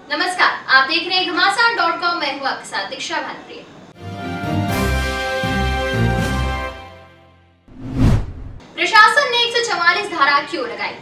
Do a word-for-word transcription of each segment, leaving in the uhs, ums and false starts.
नमस्कार, आप देख रहे हैं घमासान डॉट कॉम। मैं हूं आपके साथ दीक्षा भानप्रिय। प्रशासन ने एक सौ चवालीस धारा क्यों लगाई?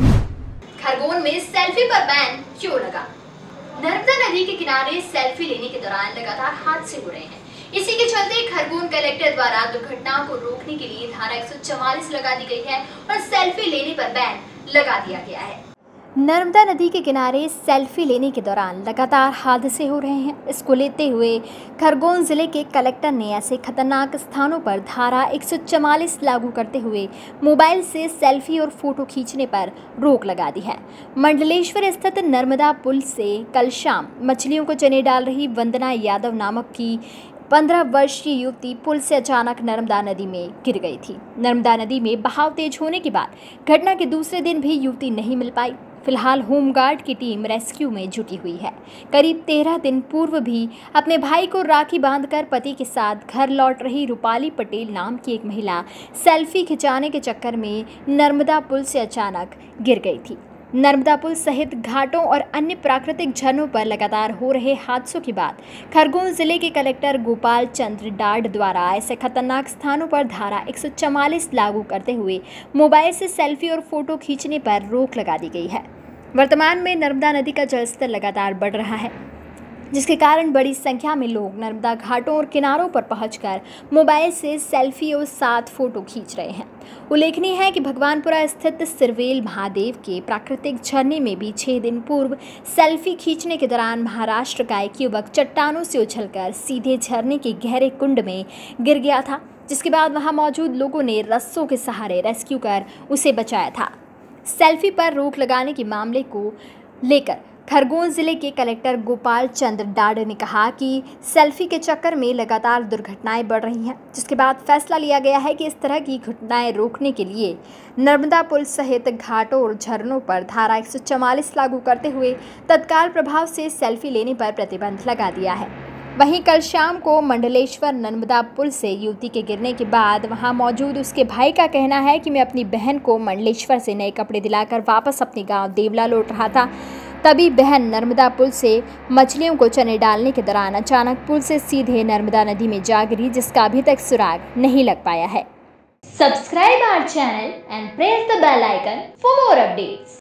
खरगोन में सेल्फी पर बैन क्यों लगा? नर्मदा नदी के किनारे सेल्फी लेने के दौरान लगातार हादसे हो रहे हैं। इसी के चलते खरगोन कलेक्टर द्वारा दुर्घटनाओं को रोकने के लिए धारा एक सौ चवालीस लगा दी गई है और सेल्फी लेने पर बैन लगा दिया गया है। नर्मदा नदी के किनारे सेल्फी लेने के दौरान लगातार हादसे हो रहे हैं। इसको लेते हुए खरगोन जिले के कलेक्टर ने ऐसे खतरनाक स्थानों पर धारा एक सौ चवालीस लागू करते हुए मोबाइल से सेल्फी और फोटो खींचने पर रोक लगा दी है। मंडलेश्वर स्थित नर्मदा पुल से कल शाम मछलियों को चने डाल रही वंदना यादव नामक की पंद्रह वर्षीय युवती पुल से अचानक नर्मदा नदी में गिर गई थी। नर्मदा नदी में बहाव तेज होने के बाद घटना के दूसरे दिन भी युवती नहीं मिल पाई। फिलहाल होमगार्ड की टीम रेस्क्यू में जुटी हुई है। करीब तेरह दिन पूर्व भी अपने भाई को राखी बांधकर पति के साथ घर लौट रही रूपाली पटेल नाम की एक महिला सेल्फी खिंचाने के चक्कर में नर्मदा पुल से अचानक गिर गई थी। नर्मदा पुल सहित घाटों और अन्य प्राकृतिक झरनों पर लगातार हो रहे हादसों के बाद खरगोन जिले के कलेक्टर गोपाल चंद्र डाड द्वारा ऐसे खतरनाक स्थानों पर धारा एक सौ चवालीस लागू करते हुए मोबाइल से सेल्फी और फोटो खींचने पर रोक लगा दी गई है। वर्तमान में नर्मदा नदी का जलस्तर लगातार बढ़ रहा है, जिसके कारण बड़ी संख्या में लोग नर्मदा घाटों और किनारों पर पहुंचकर मोबाइल से सेल्फी और साथ फोटो खींच रहे हैं। उल्लेखनीय है कि भगवानपुरा स्थित सिरवेल महादेव के प्राकृतिक झरने में भी छह दिन पूर्व सेल्फी खींचने के दौरान महाराष्ट्र का एक युवक चट्टानों से उछलकर सीधे झरने के गहरे कुंड में गिर गया था, जिसके बाद वहां मौजूद लोगों ने रस्सों के सहारे रेस्क्यू कर उसे बचाया था। सेल्फी पर रोक लगाने के मामले को लेकर खरगोन जिले के कलेक्टर गोपाल चंद्र डाड ने कहा कि सेल्फी के चक्कर में लगातार दुर्घटनाएं बढ़ रही हैं, जिसके बाद फैसला लिया गया है कि इस तरह की घटनाएं रोकने के लिए नर्मदा पुल सहित घाटों और झरनों पर धारा एक सौ चवालीस लागू करते हुए तत्काल प्रभाव से सेल्फी लेने पर प्रतिबंध लगा दिया है। वहीं कल शाम को मंडलेश्वर नर्मदा पुल से युवती के गिरने के बाद वहां मौजूद उसके भाई का कहना है कि मैं अपनी बहन को मंडलेश्वर से नए कपड़े दिलाकर वापस अपने गांव देवला लौट रहा था। तभी बहन नर्मदा पुल से मछलियों को चने डालने के दौरान अचानक पुल से सीधे नर्मदा नदी में जा गिरी, जिसका अभी तक सुराग नहीं लग पाया है। Subscribe our channel and press the bell icon for more updates.